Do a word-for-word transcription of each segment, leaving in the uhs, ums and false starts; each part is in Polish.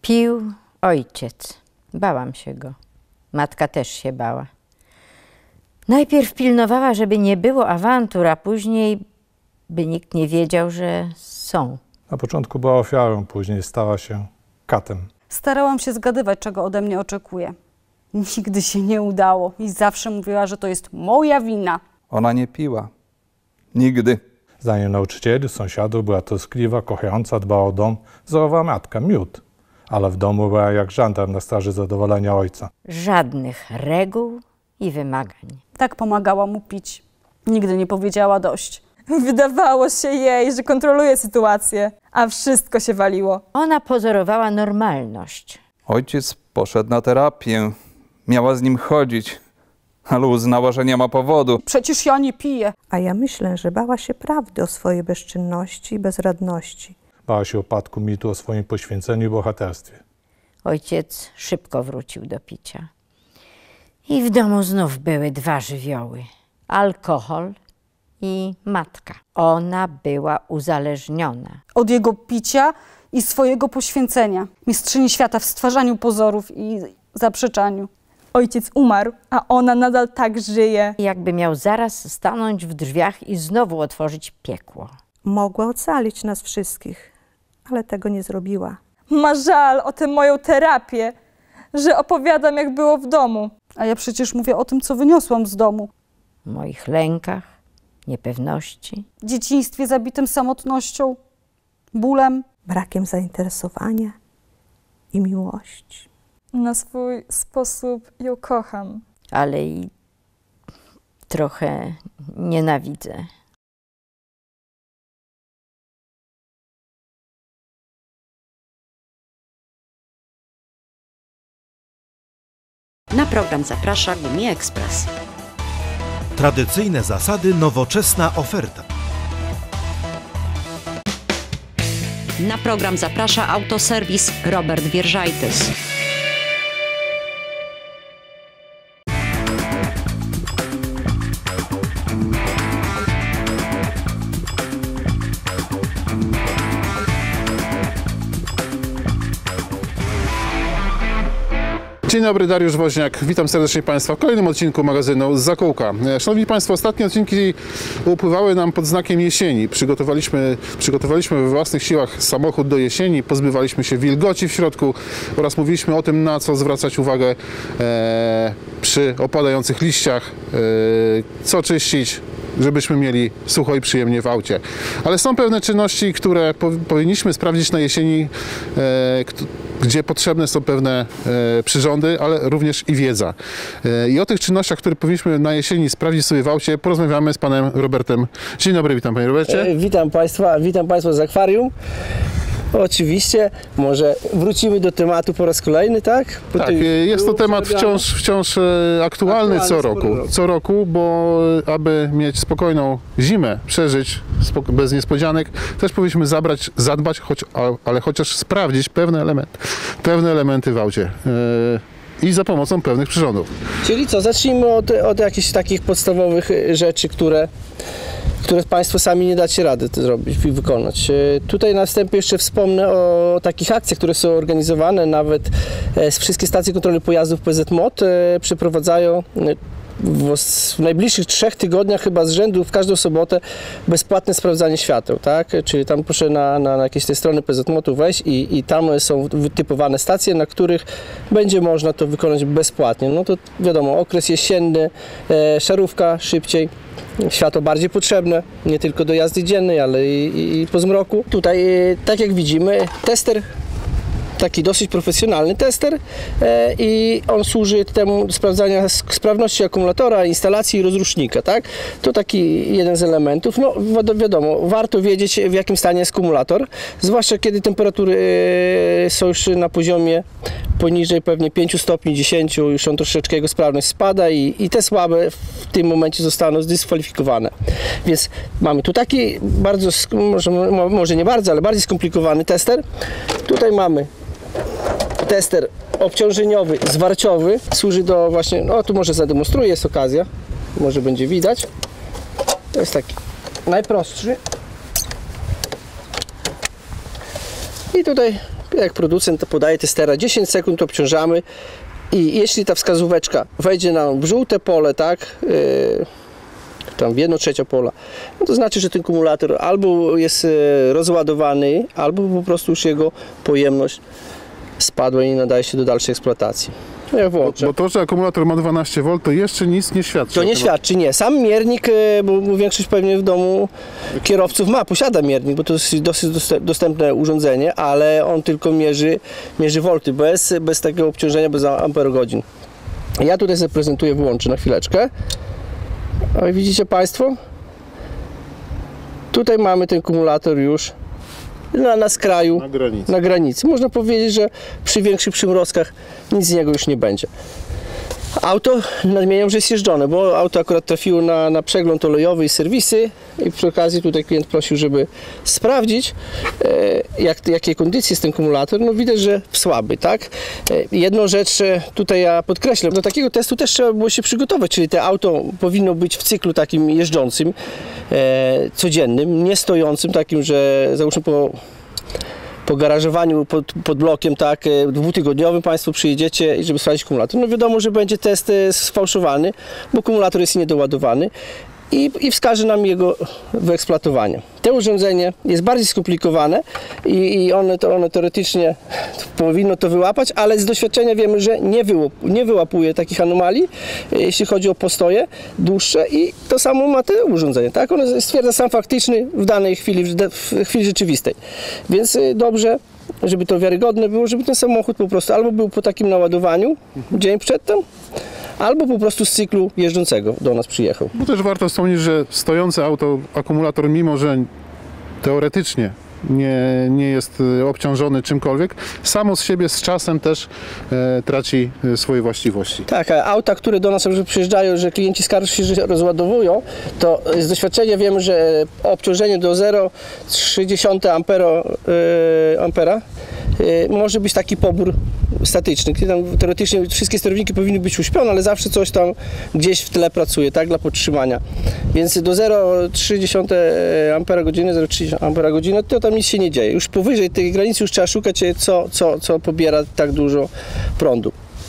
Pił ojciec. Bałam się go. Matka też się bała. Najpierw pilnowała, żeby nie było awantur, a później, by nikt nie wiedział, że są. Na początku była ofiarą, później stała się katem. Starałam się zgadywać, czego ode mnie oczekuje. Nigdy się nie udało i zawsze mówiła, że to jest moja wina. Ona nie piła. Nigdy. Zdaniem nauczycieli, sąsiadów była troskliwa, kochająca, dbała o dom, wzorowa matka, miód. Ale w domu była jak żandarm na straży zadowolenia ojca. Żadnych reguł i wymagań. Tak pomagała mu pić. Nigdy nie powiedziała dość. Wydawało się jej, że kontroluje sytuację, a wszystko się waliło. Ona pozorowała normalność. Ojciec poszedł na terapię. Miała z nim chodzić, ale uznała, że nie ma powodu. Przecież ja nie piję. A ja myślę, że bała się prawdy o swojej bezczynności i bezradności. Bała się upadku mitu o swoim poświęceniu i bohaterstwie. Ojciec szybko wrócił do picia. I w domu znów były dwa żywioły. Alkohol i matka. Ona była uzależniona. Od jego picia i swojego poświęcenia. Mistrzyni świata w stwarzaniu pozorów i zaprzeczaniu. Ojciec umarł, a ona nadal tak żyje. Jakby miał zaraz stanąć w drzwiach i znowu otworzyć piekło. Mogła ocalić nas wszystkich, ale tego nie zrobiła. Ma żal o tę moją terapię, że opowiadam, jak było w domu. A ja przecież mówię o tym, co wyniosłam z domu. W moich lękach, niepewności. Dzieciństwie zabitym samotnością, bólem. Brakiem zainteresowania i miłości. Na swój sposób ją kocham. Ale i trochę nienawidzę. Na program zaprasza Gumi Ekspres. Tradycyjne zasady, nowoczesna oferta. Na program zaprasza autoserwis Robert Wierżajtys. Dzień dobry, Dariusz Woźniak. Witam serdecznie Państwa w kolejnym odcinku magazynu Zakółka. Szanowni Państwo, ostatnie odcinki upływały nam pod znakiem jesieni. Przygotowaliśmy, przygotowaliśmy we własnych siłach samochód do jesieni, pozbywaliśmy się wilgoci w środku oraz mówiliśmy o tym, na co zwracać uwagę e, przy opadających liściach, e, co czyścić, żebyśmy mieli sucho i przyjemnie w aucie. Ale są pewne czynności, które po, powinniśmy sprawdzić na jesieni, e, gdzie potrzebne są pewne e, przyrządy, ale również i wiedza. E, I o tych czynnościach, które powinniśmy na jesieni sprawdzić sobie w aucie, porozmawiamy z panem Robertem. Dzień dobry, witam panie Robercie. E, witam Państwa, witam Państwa z akwarium. Oczywiście, może wrócimy do tematu po raz kolejny, tak? Po tak, jest to temat wciąż, wciąż aktualny, aktualny co roku, co roku, bo aby mieć spokojną zimę, przeżyć bez niespodzianek, też powinniśmy zabrać, zadbać, choć, ale chociaż sprawdzić pewne elementy, pewne elementy w aucie. Yy, I za pomocą pewnych przyrządów. Czyli co, zacznijmy od, od jakichś takich podstawowych rzeczy, które które Państwo sami nie dacie rady to zrobić i wykonać. Tutaj na wstępie jeszcze wspomnę o takich akcjach, które są organizowane, nawet wszystkie stacje kontroli pojazdów P Z M O T przeprowadzają w, w najbliższych trzech tygodniach chyba z rzędu w każdą sobotę bezpłatne sprawdzanie świateł, tak? Czyli tam proszę na, na, na jakieś te strony P Z M O T-u wejść i, i tam są wytypowane stacje, na których będzie można to wykonać bezpłatnie. No to wiadomo, okres jesienny, e, szarówka szybciej, światło bardziej potrzebne, nie tylko do jazdy dziennej, ale i, i po zmroku. Tutaj, tak jak widzimy, tester, taki dosyć profesjonalny tester e, i on służy temu do sprawdzania sprawności akumulatora, instalacji i rozrusznika, tak? To taki jeden z elementów. No wiadomo, warto wiedzieć, w jakim stanie jest akumulator, zwłaszcza kiedy temperatury e, są już na poziomie poniżej pewnie pięciu stopni, dziesięciu, już on troszeczkę jego sprawność spada i, i te słabe w tym momencie zostaną zdyskwalifikowane. Więc mamy tu taki bardzo, może, może nie bardzo, ale bardziej skomplikowany tester. Tutaj mamy tester obciążeniowy, zwarciowy, służy do właśnie, no tu może zademonstruję, jest okazja, może będzie widać. To jest taki najprostszy. I tutaj jak producent podaje testera, dziesięć sekund obciążamy i jeśli ta wskazóweczka wejdzie nam w żółte pole, tak, yy, tam w jedno trzecia pola, no to znaczy, że ten kumulator albo jest rozładowany, albo po prostu już jego pojemność spadła i nie nadaje się do dalszej eksploatacji. No ja włączę. Bo to, że akumulator ma dwanaście wolt, to jeszcze nic nie świadczy. To nie świadczy, nie. Sam miernik, bo większość pewnie w domu kierowców ma, posiada miernik, bo to jest dosyć dostępne urządzenie, ale on tylko mierzy, mierzy wolty, bez, bez takiego obciążenia, bez amperogodzin. Ja tutaj zaprezentuję, wyłączę na chwileczkę. O, widzicie Państwo? Tutaj mamy ten kumulator już na, na skraju, na granicy. na granicy. Można powiedzieć, że przy większych przymrozkach nic z niego już nie będzie. Auto nadmieniam, że jest jeżdżone, bo auto akurat trafiło na, na przegląd olejowy i serwisy i przy okazji tutaj klient prosił, żeby sprawdzić e, jak, jakiej kondycji jest ten kumulator. No widać, że słaby, tak? E, jedną rzecz tutaj ja podkreślę, do takiego testu też trzeba było się przygotować, czyli to auto powinno być w cyklu takim jeżdżącym, e, codziennym, nie stojącym, takim, że załóżmy po po garażowaniu pod, pod blokiem, tak, dwutygodniowym Państwo przyjedziecie i żeby sprawdzić kumulator. No wiadomo, że będzie test sfałszowany, bo kumulator jest niedoładowany i, i wskaże nam jego wyeksploatowanie. To urządzenie jest bardziej skomplikowane i, i one, to, one teoretycznie powinno to wyłapać, ale z doświadczenia wiemy, że nie, wyłap, nie wyłapuje takich anomalii, jeśli chodzi o postoje dłuższe i to samo ma te urządzenie. Tak? Ono stwierdza sam faktyczny w danej chwili, w chwili rzeczywistej. Więc dobrze, żeby to wiarygodne było, żeby ten samochód po prostu albo był po takim naładowaniu dzień przedtem, albo po prostu z cyklu jeżdżącego do nas przyjechał. Bo też warto wspomnieć, że stojące auto, akumulator, mimo że teoretycznie nie, nie jest obciążony czymkolwiek, samo z siebie z czasem też e, traci swoje właściwości. Tak, a auta, które do nas przyjeżdżają, że klienci skarżą się, że rozładowują, to z doświadczenia wiemy, że obciążenie do zero przecinek trzy ampera, e, ampera e, może być taki pobór statyczny, gdzie tam teoretycznie wszystkie sterowniki powinny być uśpione, ale zawsze coś tam gdzieś w tle pracuje, tak, dla podtrzymania. Więc do zero przecinek trzy ampera godziny, zero przecinek trzy ampera godziny, to tam nic się nie dzieje. Już powyżej tej granicy już trzeba szukać, co, co, co pobiera tak dużo prądu.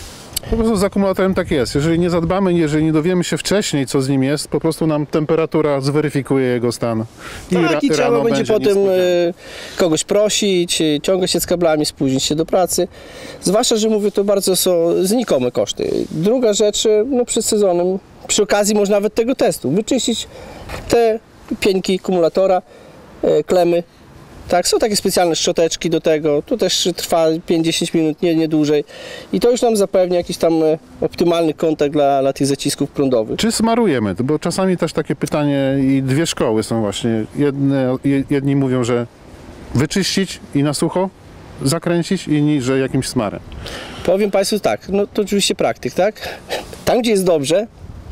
Po prostu z akumulatorem tak jest. Jeżeli nie zadbamy, jeżeli nie dowiemy się wcześniej, co z nim jest, po prostu nam temperatura zweryfikuje jego stan. I, tak, ra, i trzeba będzie, będzie potem y, kogoś prosić, ciągać się z kablami, spóźnić się do pracy. Zwłaszcza, że mówię, to bardzo są znikome koszty. Druga rzecz, no przed sezonem, przy okazji można nawet tego testu, wyczyścić te pieńki kumulatora, y, klemy. Tak, są takie specjalne szczoteczki do tego, to też trwa pięć do dziesięciu minut, nie, nie dłużej i to już nam zapewnia jakiś tam optymalny kontakt dla, dla tych zacisków prądowych. Czy smarujemy? Bo czasami też takie pytanie i dwie szkoły są właśnie. Jedne, jedni mówią, że wyczyścić i na sucho zakręcić, inni, że jakimś smarem. Powiem Państwu tak, no to oczywiście praktyk, tak? Tam, gdzie jest dobrze,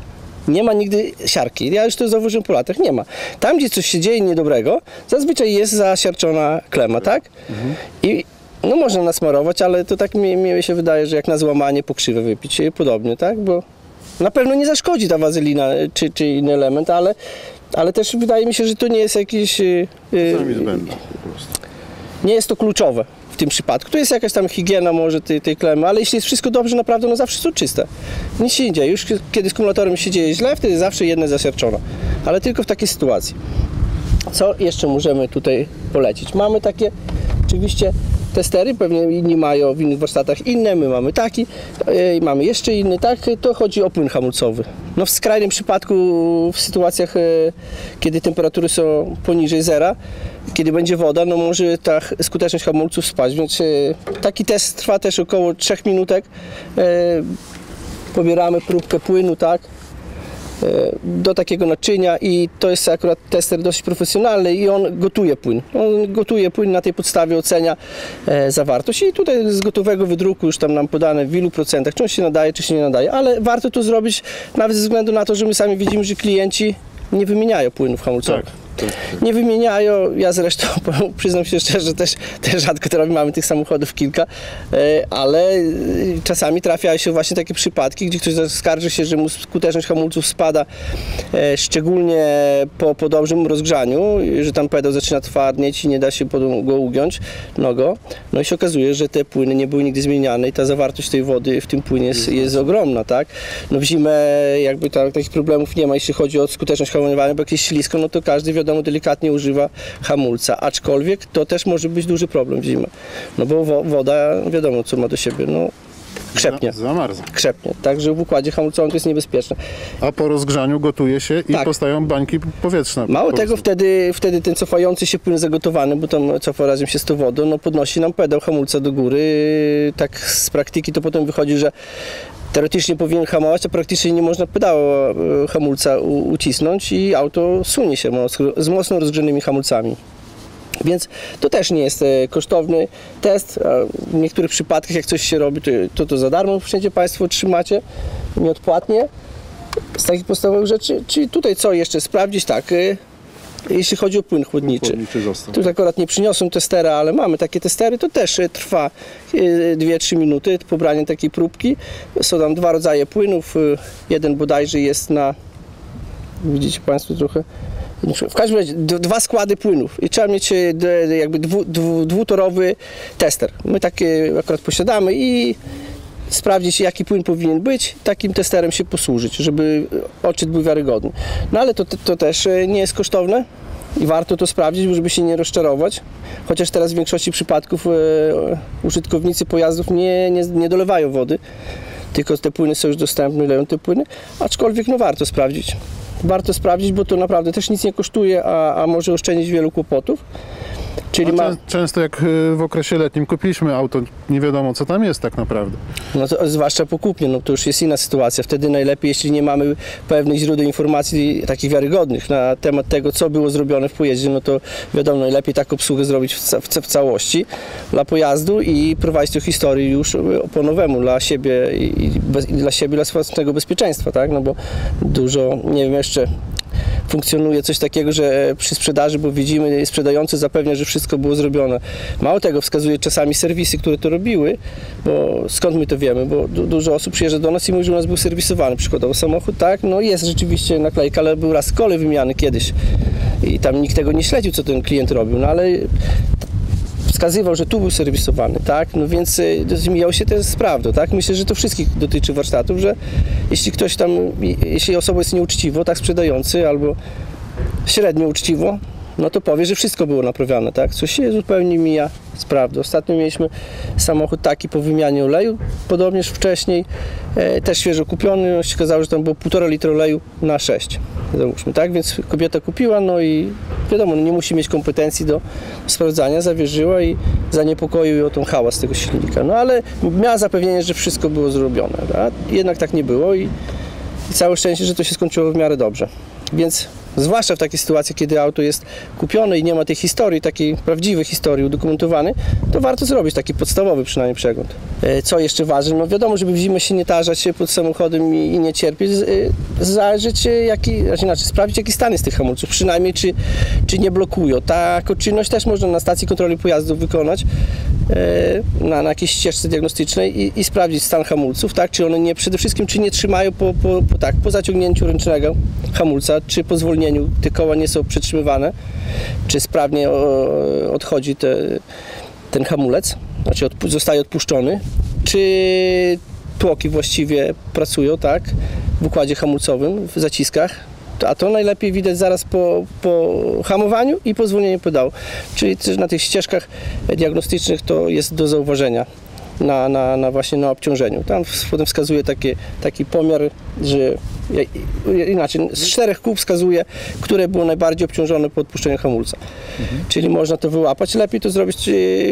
nie ma nigdy siarki. Ja już to zauważyłem po latach. Nie ma. Tam, gdzie coś się dzieje niedobrego, zazwyczaj jest zasiarczona klema, tak? Mhm. I no można nasmarować, ale to tak mi, mi się wydaje, że jak na złamanie pokrzywę wypić, podobnie, tak? Bo na pewno nie zaszkodzi ta wazelina czy, czy inny element, ale, ale też wydaje mi się, że to nie jest jakiś... Yy, zbędne, po prostu. Nie jest to kluczowe w tym przypadku. To jest jakaś tam higiena może tej, tej klemy, ale jeśli jest wszystko dobrze, naprawdę no zawsze są czyste. Nic się nie dzieje. Już kiedy z kumulatorem się dzieje źle, wtedy zawsze jedna jest zasiarczona. Ale tylko w takiej sytuacji. Co jeszcze możemy tutaj polecić? Mamy takie oczywiście testery, pewnie inni mają w innych warsztatach inne, my mamy taki, yy, mamy jeszcze inny, tak? To chodzi o płyn hamulcowy. No w skrajnym przypadku, w sytuacjach, yy, kiedy temperatury są poniżej zera, kiedy będzie woda, no może ta skuteczność hamulców spaść, więc yy, taki test trwa też około trzech minutek. Yy, pobieramy próbkę płynu, tak? Do takiego naczynia i to jest akurat tester dosyć profesjonalny i on gotuje płyn. On gotuje płyn, na tej podstawie ocenia e, zawartość i tutaj z gotowego wydruku już tam nam podane w ilu procentach, czy on się nadaje, czy się nie nadaje, ale warto to zrobić nawet ze względu na to, że my sami widzimy, że klienci nie wymieniają płynów hamulcowych. Tak. Nie wymieniają, ja zresztą przyznam się szczerze, że też, też rzadko to robimy, mamy tych samochodów kilka, ale czasami trafiają się właśnie takie przypadki, gdzie ktoś skarży się, że mu skuteczność hamulców spada, szczególnie po, po dobrym rozgrzaniu, że tam pedał zaczyna twardnieć i nie da się go ugiąć nogą. No i się okazuje, że te płyny nie były nigdy zmieniane i ta zawartość tej wody w tym płynie jest, jest ogromna, tak? No w zimę jakby tam, takich problemów nie ma, jeśli chodzi o skuteczność hamowania, bo jak jest ślisko, no to każdy wiadomo delikatnie używa hamulca, aczkolwiek to też może być duży problem w zimę, no bo wo woda wiadomo co ma do siebie, no krzepnie. Zamarza. Krzepnie, także w układzie hamulcowym to jest niebezpieczne. A po rozgrzaniu gotuje się i tak. powstają bańki powietrzne. Mało tego, wtedy, wtedy ten cofający się płyn zagotowany, bo tam cofa razem się z tą wodą, no podnosi nam pedał hamulca do góry. Tak z praktyki to potem wychodzi, że teoretycznie powinien hamować, a praktycznie nie można pedału hamulca ucisnąć i auto sunie się z mocno rozgrzanymi hamulcami. Więc to też nie jest kosztowny test. W niektórych przypadkach, jak coś się robi, to to, to za darmo wszędzie Państwo trzymacie, nieodpłatnie. Z takich podstawowych rzeczy. Czyli tutaj co jeszcze sprawdzić? Tak, jeśli chodzi o płyn chłodniczy. chłodniczy Tu akurat nie przyniosłem testera, ale mamy takie testery. To też trwa dwie trzy minuty pobranie takiej próbki. Są tam dwa rodzaje płynów. Jeden bodajże jest na, widzicie Państwo trochę, w każdym razie dwa składy płynów i trzeba mieć jakby dwu, dwu, dwutorowy tester. My takie akurat posiadamy i sprawdzić jaki płyn powinien być, takim testerem się posłużyć, żeby odczyt był wiarygodny. No ale to, to też nie jest kosztowne i warto to sprawdzić, żeby się nie rozczarować. Chociaż teraz w większości przypadków e, użytkownicy pojazdów nie, nie, nie dolewają wody, tylko te płyny są już dostępne, leją te płyny, aczkolwiek no warto sprawdzić. Warto sprawdzić, bo to naprawdę też nic nie kosztuje, a, a może oszczędzić wielu kłopotów. Czyli ma... Często jak w okresie letnim kupiliśmy auto, nie wiadomo co tam jest tak naprawdę. No to, zwłaszcza po kupnie, no to już jest inna sytuacja. Wtedy najlepiej, jeśli nie mamy pewnych źródeł informacji takich wiarygodnych na temat tego, co było zrobione w pojeździe, no to wiadomo, najlepiej taką obsługę zrobić w, w, w całości dla pojazdu i prowadzić tę historię już po nowemu dla siebie i, bez, i dla siebie, dla własnego bezpieczeństwa, tak? No bo dużo, nie wiem, jeszcze funkcjonuje coś takiego, że przy sprzedaży, bo widzimy, sprzedający zapewnia, że wszystko było zrobione. Mało tego, wskazuje czasami serwisy, które to robiły, bo skąd my to wiemy, bo du dużo osób przyjeżdża do nas i mówi, że u nas był serwisowany, przykładowo samochód, tak, no jest rzeczywiście naklejka, ale był raz kole wymiany kiedyś i tam nikt tego nie śledził, co ten klient robił, no ale wskazywał, że tu był serwisowany, tak, no więc zmieniało się to z prawdą, tak, myślę, że to wszystkich dotyczy warsztatów, że jeśli ktoś tam, jeśli osoba jest nieuczciwo, tak sprzedający, albo średnio uczciwo, no to powie, że wszystko było naprawiane, tak, coś się zupełnie mija z prawdą. Ostatnio mieliśmy samochód taki po wymianie oleju, podobnież wcześniej, e, też świeżo kupiony, no się okazało, że tam było półtora litra oleju na sześć, załóżmy, tak, więc kobieta kupiła, no i wiadomo, no nie musi mieć kompetencji do sprawdzania, zawierzyła i zaniepokoił ją ten hałas tego silnika, no ale miała zapewnienie, że wszystko było zrobione, a jednak tak nie było i, i całe szczęście, że to się skończyło w miarę dobrze, więc zwłaszcza w takiej sytuacji, kiedy auto jest kupione i nie ma tej historii, takiej prawdziwej historii udokumentowanej, to warto zrobić taki podstawowy przynajmniej przegląd. Co jeszcze ważne? No wiadomo, żeby w zimę się nie tarzać się pod samochodem i, i nie cierpieć, zajrzeć, jaki, znaczy sprawdzić jaki stan jest tych hamulców, przynajmniej czy, czy nie blokują. Taką czynność też można na stacji kontroli pojazdów wykonać, na, na jakiejś ścieżce diagnostycznej i, i sprawdzić stan hamulców, tak, czy one nie, przede wszystkim czy nie trzymają po, po, po, tak, po zaciągnięciu ręcznego hamulca, czy po zwolnieniu te koła nie są przytrzymywane, czy sprawnie o, odchodzi te, ten hamulec, znaczy od, zostaje odpuszczony, czy tłoki właściwie pracują, tak, w układzie hamulcowym, w zaciskach, a to najlepiej widać zaraz po, po hamowaniu i po zwolnieniu pedału. Czyli też na tych ścieżkach diagnostycznych to jest do zauważenia na, na, na właśnie na obciążeniu. Tam potem wskazuje takie, taki pomiar, że inaczej, z czterech kół wskazuje, które było najbardziej obciążone po odpuszczeniu hamulca. Mhm. Czyli można to wyłapać. Lepiej to zrobić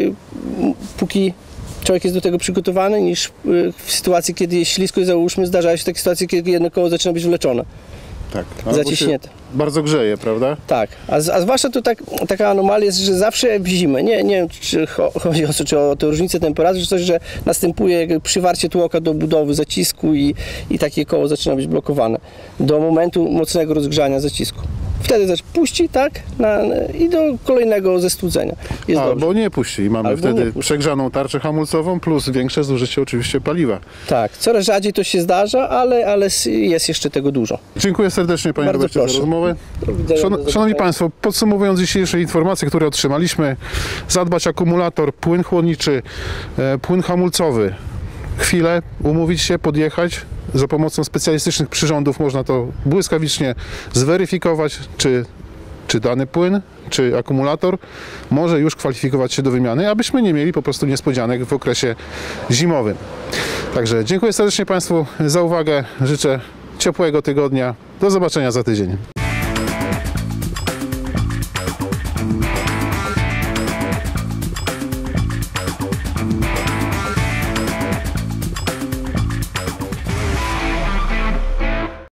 póki człowiek jest do tego przygotowany, niż w sytuacji, kiedy jest ślisko i załóżmy, zdarzają się takie sytuacje, kiedy jedno koło zaczyna być wleczone. Tak, zaciśnięte. Bardzo grzeje, prawda? Tak, a, a zwłaszcza to tak, taka anomalia jest, że zawsze w zimę, nie, nie wiem czy chodzi o, czy o tę różnicę temperatury, czy coś, że następuje przywarcie tłoka do budowy zacisku i, i takie koło zaczyna być blokowane do momentu mocnego rozgrzania zacisku. Wtedy coś puści, tak, na, i do kolejnego zestudzenia. Jest Albo dobrze. nie puści i mamy Albo wtedy nie puści. przegrzaną tarczę hamulcową plus większe zużycie oczywiście paliwa. Tak, coraz rzadziej to się zdarza, ale, ale jest jeszcze tego dużo. Dziękuję serdecznie Panie Bardzo Robercie za proszę. rozmowę. Do widzenia, do Szan- zobaczenia. Szanowni Państwo, podsumowując dzisiejsze informacje, które otrzymaliśmy, zadbać akumulator, płyn chłodniczy, e, płyn hamulcowy, chwilę, umówić się, podjechać. Za pomocą specjalistycznych przyrządów można to błyskawicznie zweryfikować, czy, czy dany płyn, czy akumulator może już kwalifikować się do wymiany, abyśmy nie mieli po prostu niespodzianek w okresie zimowym. Także dziękuję serdecznie Państwu za uwagę, życzę ciepłego tygodnia. Do zobaczenia za tydzień.